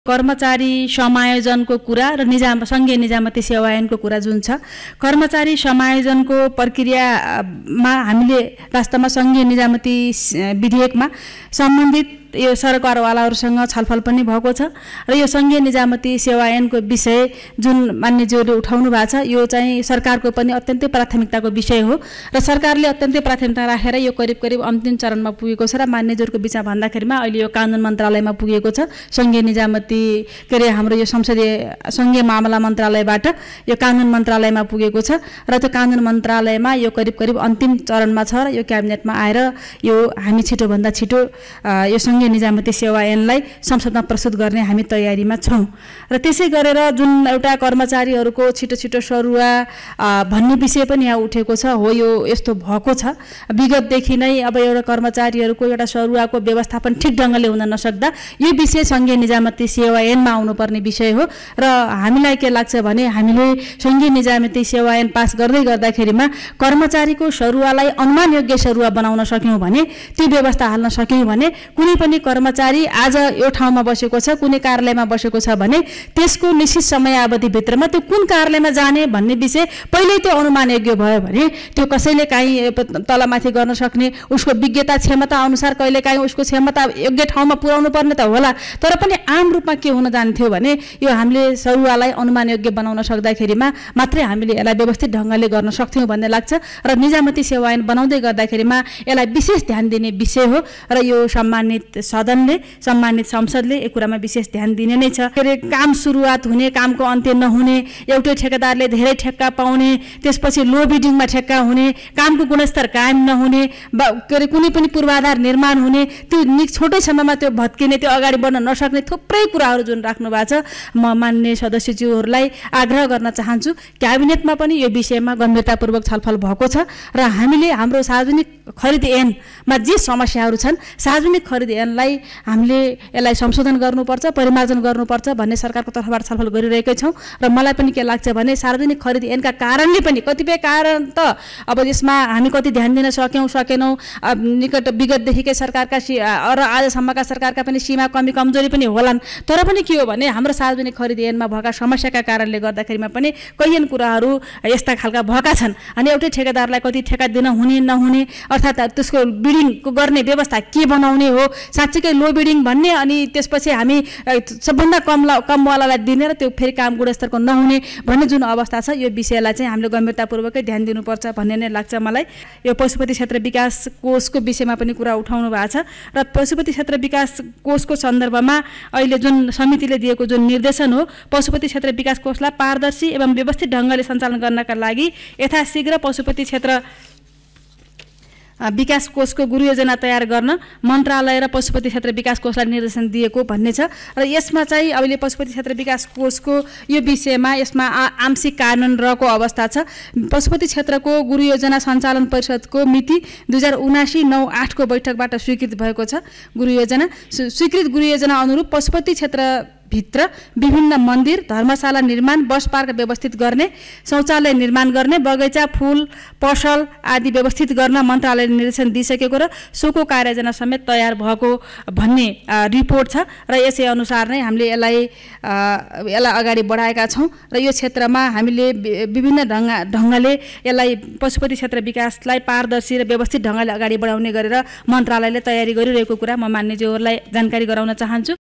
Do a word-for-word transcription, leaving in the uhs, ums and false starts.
कर्मचारी समायोजनको कुरा र निजाम संघीय निजामती सेवा ऐनको कुरा जुन छ, कर्मचारी समायोजनको प्रक्रियामा हामीले वास्तवमा संघीय निजामती विधेयकमा सम्बन्धित यो सरकारवालाहरूसँग छलफल पनि भएको छ र यो संघीय निजामती सेवा ऐनको विषय जुन मान्यज्यूले उठाउनु भएको छ यो चाहिँ सरकारको पनि अत्यन्तै प्राथमिकताको विषय हो र सरकारले अत्यन्तै प्राथमिकता राखेर यो करिब करिब अन्तिम चरणमा पुगेको छ र मान्यज्यूको बिचमा भन्दाखेरिमा अहिले यो कानुन मन्त्रालयमा पुगेको छ। संघीय निजामती के अरे हाम्रो यो संसदीय संघीय मामला मन्त्रालयबाट यो कानुन मन्त्रालयमा पुगेको छ र त्यो कानुन मन्त्रालयमा यो करिब करिब अन्तिम चरणमा छ र यो क्याबिनेटमा आएर यो हामी छिटोभन्दा छिटो यो संघीय निजामती सेवा ऐनलाई संसदमा प्रस्तुत गर्ने हामी तयारीमा छौं र त्यसै गरेर जुन एउटा कर्मचारीहरूको छिटो छिटो सरुवा भन्ने विषय पनि यहाँ उठेको छ। हो यो यस्तो भएको छ विगतदेखि नै, अब एउटा कर्मचारीहरूको एउटा सरुवाको व्यवस्थापन ठिक ढङ्गले हुन नसक्दा यो विषय संघीय निजामती सेवा ऐनमा आउनुपर्ने विषय हो र हामीलाई के लाग्छ भने हामीले संघीय निजामती सेवा ऐन पास गर्दै गर्दाखेरिमा कर्मचारीको सरुवालाई अनुमानयोग्य सरुवा बनाउन सक्यौं भने, त्यो व्यवस्था हाल्न सक्यौं भने कुनै पनि कर्मचारी आज यो ठाउँमा बसेको छ, कुनै कार्यालयमा बसेको छ भने त्यसको निश्चित समयावधि भित्रमा त्यो कुन कार्यालयमा जाने भन्ने विषय पहिल्यै त्यो अनुमानयोग्य भयो भने त्यो कसैले काहीँ तलमाथि गर्न सक्ने, उसको विज्ञता क्षमता अनुसार कहिले काहीँ उसको क्षमता योग्य ठाउँमा पुर्याउनु पर्ने त होला, तर पनि आम रूपमा के हुन जान्थ्यो भने यो हामीले सरुवालाई अनुमानयोग्य बनाउन सक्दाखेरिमा मात्रै हामीले यसलाई व्यवस्थित ढङ्गले गर्न सक्थ्यौं भन्ने लाग्छ र निजामती सेवा ऐन बनाउँदै गर्दाखेरिमा यसलाई विशेष ध्यान दिने विषय हो र यो सम्मानित सदनले सम्मानित संसदले यो कुरामा विशेष ध्यान दिने नै छ। के अरे काम सुरुवात हुने, कामको अन्त्य नहुने, एउटै ठेकेदारले धेरै ठेक्का पाउने, त्यसपछि लो बिडिङमा ठेक्का हुने, कामको गुणस्तर कायम नहुने, के अरे कुनै पनि पूर्वाधार निर्माण हुने, त्यो छोटै समयमा त्यो भत्किने, त्यो अगाडि बढ्न नसक्ने थुप्रै कुराहरू जुन राख्नु भएको छ, म मान्य सदस्यज्यूहरूलाई आग्रह गर्न चाहन्छु क्याबिनेटमा पनि यो विषयमा गम्भीरतापूर्वक छलफल भएको छ र हामीले हाम्रो सार्वजनिक खरिद ऐनमा जे समस्याहरू छन् सार्वजनिक खरिद ऐनलाई हामीले यसलाई संशोधन गर्नुपर्छ, परिमार्जन गर्नुपर्छ भन्ने सरकारको तर्फबाट छलफल गरिरहेकै छौं र मलाई पनि के लाग्छ भने सार्वजनिक खरिद ऐनका कारणले पनि कतिपय कारण त अब यसमा हामी कति ध्यान दिन सक्यौं सकेनौं, निकट विगतदेखिकै सरकारका र आजसम्मका सरकारका पनि सीमा कमी कमजोरी पनि होलान्, तर पनि के हो भने हाम्रो सार्वजनिक खरिद ऐनमा भएका समस्याका कारणले गर्दाखेरिमा पनि कैयन कुराहरू यस्ता खालका भएका छन् अनि एउटै ठेकेदारलाई कति ठेक्का दिन हुने नहुने, अर्थात् त्यसको बिडिङको गर्ने व्यवस्था के बनाउने हो, साँच्चैकै लो बिडिङ भन्ने अनि त्यसपछि हामी सबभन्दा कम कमवालालाई दिने र त्यो फेरि काम गुणस्तरको नहुने भन्ने जुन अवस्था छ यो विषयलाई चाहिँ हामीले गम्भीरतापूर्वकै ध्यान दिनुपर्छ भन्ने नै लाग्छ मलाई। यो पशुपति क्षेत्र विकास कोषको विषयमा पनि कुरा उठाउनु भएको छ र पशुपति क्षेत्र विकास कोषको सन्दर्भमा अहिले जुन समितिले दिएको जुन निर्देशन हो, पशुपति क्षेत्र विकास कोषलाई पारदर्शी एवं व्यवस्थित ढङ्गले सञ्चालन गर्नका लागि यथाशीघ्र पशुपति क्षेत्र विकास कोषको गुरु योजना तयार गर्न मन्त्रालय र पशुपति क्षेत्र विकास कोषलाई निर्देशन दिएको भन्ने छ र यसमा चाहिँ अहिले पशुपति क्षेत्र विकास कोषको यो विषयमा यसमा आंशिक कार्यान्वयन रहेको अवस्था छ। पशुपति क्षेत्रको गुरु योजना सञ्चालन परिषदको मिति दुई हजार उनासी नौ आठको बैठकबाट स्वीकृत भएको छ। गुरु योजना स्वीकृत गुरु योजना अनुरूप पशुपति क्षेत्र भित्र विभिन्न मन्दिर, धर्मशाला निर्माण, बस पार्क व्यवस्थित गर्ने, शौचालय निर्माण गर्ने, बगैँचा, फूल, पसल आदि व्यवस्थित गर्न मन्त्रालयले निर्देशन दिइसकेको र सोको कार्ययोजना समेत तयार भएको भन्ने रिपोर्ट छ र यसै अनुसार नै हामीले यसलाई यसलाई अगाडि बढाएका छौं र यो क्षेत्रमा हामीले विभिन्न ढङ्ग ढङ्गले यसलाई पशुपति क्षेत्र विकासलाई पारदर्शी र व्यवस्थित ढङ्गले अगाडि बढाउने गरेर मन्त्रालयले तयारी गरिरहेको कुरा म मान्यज्यूहरूलाई जानकारी गराउन चाहन्छु।